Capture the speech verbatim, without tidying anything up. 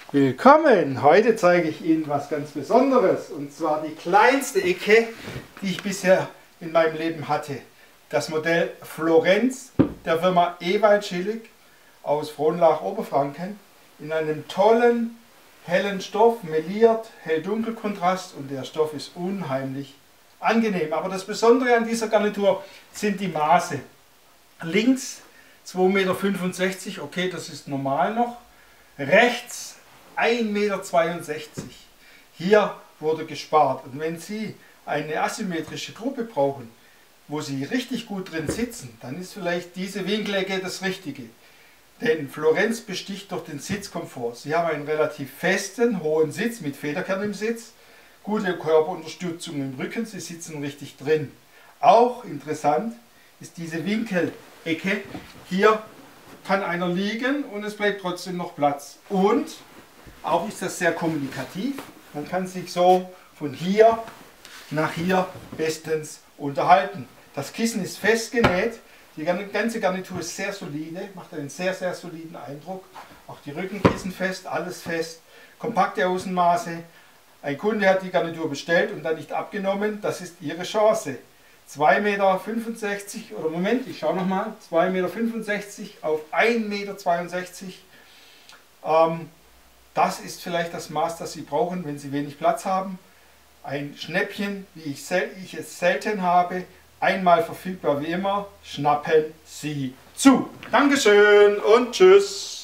Willkommen! Heute zeige ich Ihnen was ganz Besonderes, und zwar die kleinste Ecke, die ich bisher in meinem Leben hatte. Das Modell Florenz der Firma Ewald Schillig aus Frohnlach, Oberfranken, in einem tollen, hellen Stoff, meliert, hell-dunkel-Kontrast, und der Stoff ist unheimlich angenehm. Aber das Besondere an dieser Garnitur sind die Maße. Links zwei Meter fünfundsechzig, okay, das ist normal noch. Rechts ein Meter zweiundsechzig. Hier wurde gespart. Und wenn Sie eine asymmetrische Gruppe brauchen, wo Sie richtig gut drin sitzen, dann ist vielleicht diese Winkelecke das Richtige. Denn Florenz besticht durch den Sitzkomfort. Sie haben einen relativ festen, hohen Sitz mit Federkern im Sitz, gute Körperunterstützung im Rücken, Sie sitzen richtig drin. Auch interessant ist diese Winkelecke. Hier kann einer liegen und es bleibt trotzdem noch Platz. Und auch ist das sehr kommunikativ. Man kann sich so von hier nach hier bestens unterhalten. Das Kissen ist festgenäht. Die ganze Garnitur ist sehr solide, macht einen sehr, sehr soliden Eindruck. Auch die Rückenkissen fest, alles fest. Kompakte Außenmaße. Ein Kunde hat die Garnitur bestellt und dann nicht abgenommen. Das ist Ihre Chance. zwei Meter fünfundsechzig, oder Moment, ich schaue nochmal, zwei Meter fünfundsechzig auf ein Meter zweiundsechzig. Ähm, das ist vielleicht das Maß, das Sie brauchen, wenn Sie wenig Platz haben. Ein Schnäppchen, wie ich, ich es selten habe, einmal verfügbar wie immer, schnappen Sie zu. Dankeschön und tschüss.